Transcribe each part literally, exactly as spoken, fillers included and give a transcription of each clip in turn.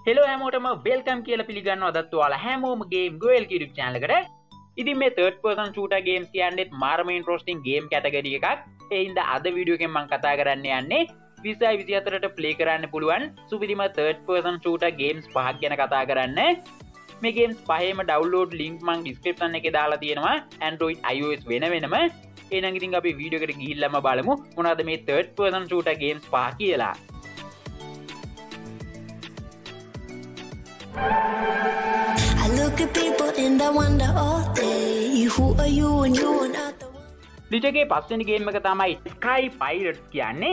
Hello හැමෝටම welcome කියලා පිළිගන්නවා අදත් ඔයාලා හැමෝම Gamego YouTube channel එකට. ඉතින් මේ third person shooter games කියන්නේ මාරම interesting game category එකක්. ඒ හින්දා අද වීඩියෝ එකෙන් මම කතා කරන්න යන්නේ විසයි විසිහතරට play කරන්න පුළුවන් සුපිරිම third person shooter games පහක් ගැන කතා කරන්න. මේ games පහේම download link මම description එකේ දාලා තියෙනවා Android iOS වෙන වෙනම. එහෙනම් ඉතින් අපි වීඩියෝ එකට ගිහිල්ලාම බලමු මොනවද මේ third person shooter games පහ කියලා. I look at people and I wonder all day, who are you and you are not the one. ලිටගේ පස්වෙනි ගේම් එක තමයි Sky Pirates කියන්නේ.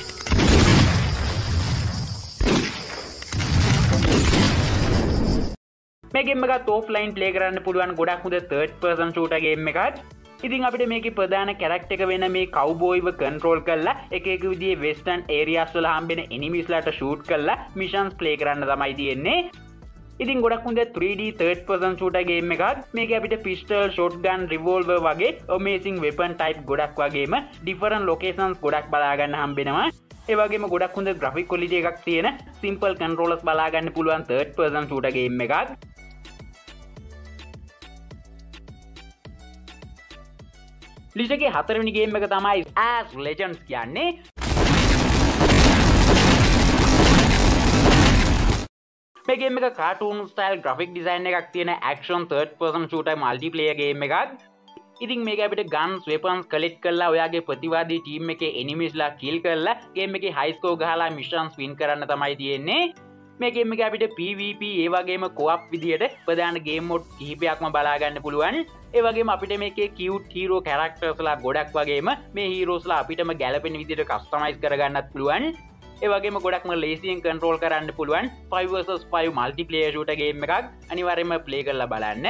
මේ ගේම් එකත් offline play කරන්න පුළුවන් ගොඩක් හොඳ third person shooter game එකක්. ඉතින් අපිට මේකේ ප්‍රධාන character එක වෙන මේ cowboyව control කරලා එක එක විදිහේ western areas වල හම්බෙන enemies ලාට shoot කරලා missions play කරන්න තමයි තියෙන්නේ. ඉතින් ගොඩක් හොඳ three D third person shooter game එකක්. මේකේ අපිට pistol, shotgun, revolver වගේ amazing weapon type ගොඩක් වගේම different locations ගොඩක් බලා ගන්න හම්බෙනවා. ඒ වගේම ගොඩක් හොඳ graphic quality එකක් තියෙන simple controllers බලා ගන්න පුළුවන් third person shooter game එකක්. ලිස්ට් එකේ හතරවෙනි ගේම් එක තමයි As Legends කියන්නේ. මේ ගේම් එක cartoon style graphic design එකක් තියෙන action third person shooter multiplayer game එකක්. ඉතින් මේක අපිට guns weapons collect කරලා ඔයාගේ ප්‍රතිවාදී team එකේ enemies ලා kill කරලා game එකේ high score ගහලා missions win කරන්න තමයි තියෙන්නේ. මේ game එකේ අපිට P V P ඒ වගේම co-op විදියට ප්‍රධාන game mode කිහිපයක්ම බලා ගන්න පුළුවන්. ඒ වගේම අපිට මේකේ cute hero characters ලා ගොඩක් වගේම මේ heroes ලා අපිටම ගැලපෙන විදියට customize කරගන්නත් පුළුවන්. ඒ වගේම ගොඩක්ම ලේසියෙන් control කරන්න පුළුවන් five versus five multiplayer shooter game එකක්. අනිවාර්යයෙන්ම play කරලා බලන්න.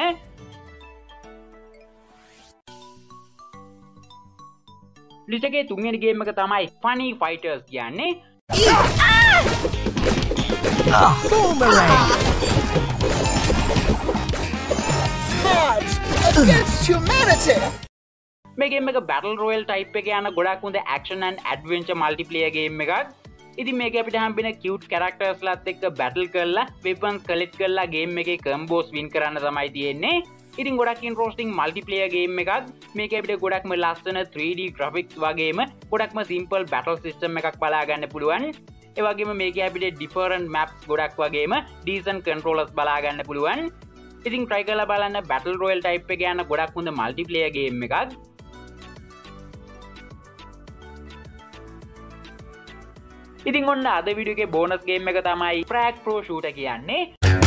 ලිස්ට් එකේ තුන්වෙනි game එක තමයි Funny Fighters කියන්නේ. Boomerang! Odds against humanity! මේ game එක battle royale type එකේ යන ගොඩක් හොඳ action and adventure multiplayer game එකක්. ඉතින් මේක අපිට හම්බෙන cute characters ලාත් එක්ක battle කරලා weapons collect කරලා game එකේ combos win කරන්න තමයි තියෙන්නේ. ඉතින් ගොඩක් interesting multiplayer game එකක්. මේක අපිට ගොඩක්ම ලස්සන three D graphics වගේම ගොඩක්ම simple battle system එකක් බලා ගන්න පුළුවන්. ඒ වගේම මේකේ අපිට different maps ගොඩක් වගේම decent controllers බලා ගන්න පුළුවන්. ඉතින් try කරලා බලන්න battle royale type එකේ යන ගොඩක් හොඳ multiplayer game එකක්. ඉතින් ඔන්න අද වීඩියෝ එකේ bonus game එක තමයි FRAG Pro Shooter කියන්නේ.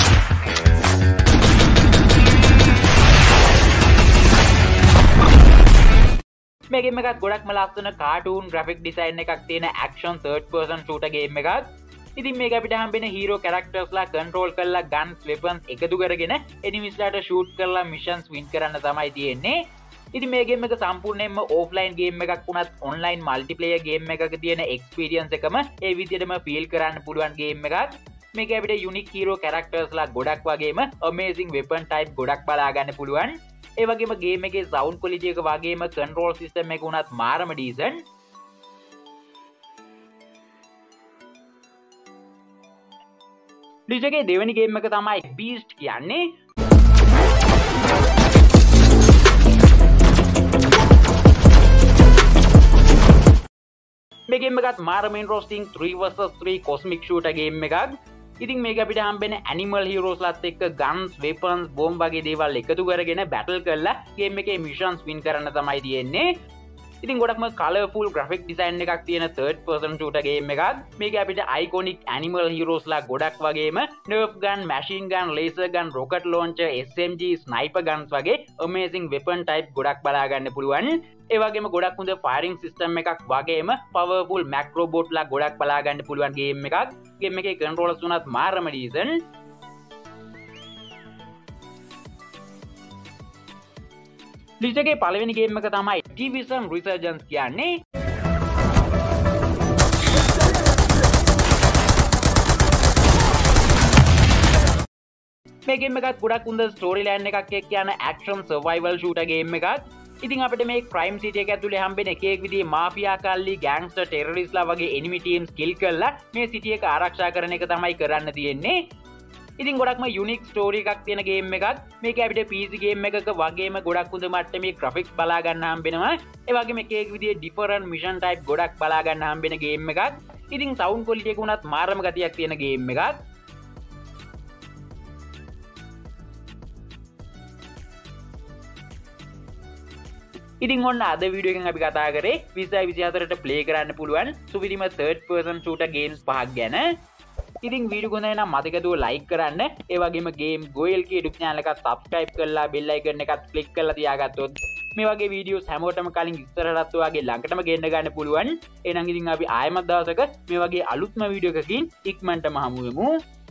මේ game එකත් ගොඩක්ම ලස්සන cartoon graphic design එකක් තියෙන action third person shooter game එකක්. ඉතින් මේක අපිට හම්බෙන hero characters ලා control කරලා guns weapons එකතු කරගෙන enemies ලාට shoot කරලා missions win කරන්න තමයි තියෙන්නේ. ඉතින් මේ game එක සම්පූර්ණයෙන්ම offline game එකක් වුණත් online multiplayer game එකක තියෙන experience එකම ඒ විදිහටම feel කරන්න පුළුවන් game එකක්. මේක අපිට unique hero characters ලා ගොඩක් වගේම amazing weapon type ගොඩක් බලා ගන්න පුළුවන්. ඒ වගේම game එකේ sound quality එක වගේම control system එක උනත් මාරම decent. ලිස්ට් එකේ දෙවෙනි game එක තමයි Beast කියන්නේ. මේ game එකත් මාරම interesting three versus three cosmic shooter game එකක්. ඉතින් මේක අපිට හම්බෙන animal heroes ලාත් එක්ක guns, weapons, bomb වගේ දේවල් එකතු කරගෙන battle කරලා game එකේ missions win කරන්න තමයි තියෙන්නේ. ඉතින් ගොඩක්ම colourful graphic design එකක් තියෙන third person shooter game එකක්. මේක අපිට iconic animal heroes ලා ගොඩක් වගේම nerf gun, machine gun, laser gun, rocket launcher, S M G, sniper guns වගේ amazing weapon type ගොඩක් බලා ගන්න පුළුවන්. ඒ වගේම ගොඩක් හොඳ firing system එකක් වගේම powerful macro bot ලා ගොඩක් බලා ගන්න පුළුවන් game එකක්. game එකේ controllers උනත් මාරම decent. ලිස්ට් එකේ පළවෙනි game එක තමයි Devision Resurgence කියන්නේ. මේ game එකත් ගොඩක් හොඳ storyline එකක් එක්ක යන action survival shooter game එකක්. ඉතින් අපිට මේ crime city එක ඇතුලේ හම්බෙන එක එක විදිහේ මාෆියා කල්ලි ගෑන්ග්ස්ටර් ටෙරරිස්ට්ලා වගේ enemy teams kill කරලා මේ city එක ආරක්ෂා කරන එක තමයි කරන්න තියෙන්නේ. ඉතින් ගොඩක්ම යුනික් ස්ටෝරි එකක් තියෙන ගේම් එකක්. මේක අපිට P C ගේම් එකක වගේම ගොඩක් හොඳ මට්ටමේ ග්‍රැෆික්ස් බලා ගන්න හම්බෙනවා. ඒ වගේම එක එක විදිහේ ඩිෆරන්ට් මිෂන් ටයිප් ගොඩක් බලා ගන්න හම්බෙන ගේම් එකක්. ඉතින් සවුන්ඩ් ක්වොලිටි එක උනත් මාරම ගතියක් තියෙන ගේම් එකක්. ඉතින් ඔන්න අද වීඩියෝ එකෙන් අපි කතා කරේ විස්සයි විසිහතරට ප්ලේ කරන්න පුළුවන් සුපිරිම third person shooter games පහක් ගැන. ඉතින් වීඩියෝ ගොන්න නම් මතකදුව ලයික් කරන්න. ඒ වගේම ගේම් ගෝයල් කී YouTube channel එකත් subscribe කරලා bell icon එකත් click කරලා තියාගත්තොත් මේ වගේ වීඩියෝස් හැමෝටම කලින් ඉස්සරහට ඔයාගේ ළඟටම ගෙන්න ගන්න පුළුවන්. එහෙනම් ඉතින් අපි ආයෙමත් දවසක මේ වගේ අලුත්ම වීඩියෝ එකකින් ඉක්මනටම හමු වෙමු.